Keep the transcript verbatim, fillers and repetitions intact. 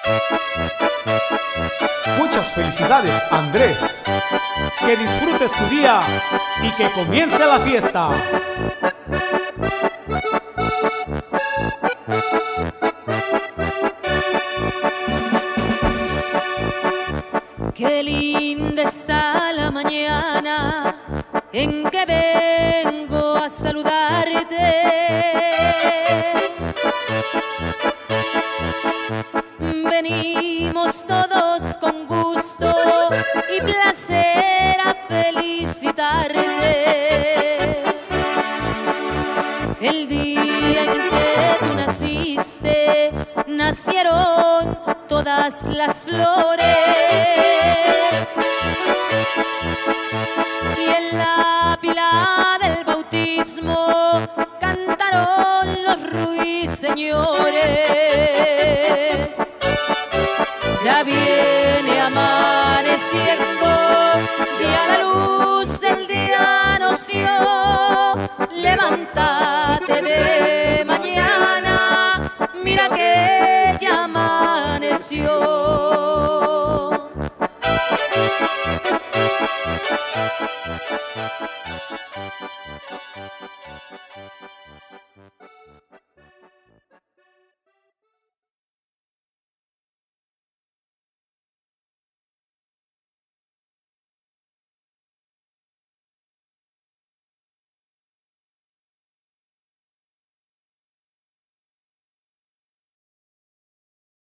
Muchas felicidades, Andrés. Que disfrutes tu día y que comience la fiesta. Qué linda está la mañana en que vengo a saludarte. Venimos todos con gusto y placer a felicitarte. El día en que tú naciste, nacieron todas las flores. Y en la pila del bautismo cantaron los ruiseñores. Ya viene amaneciendo, ya la luz del día nos dio levantar.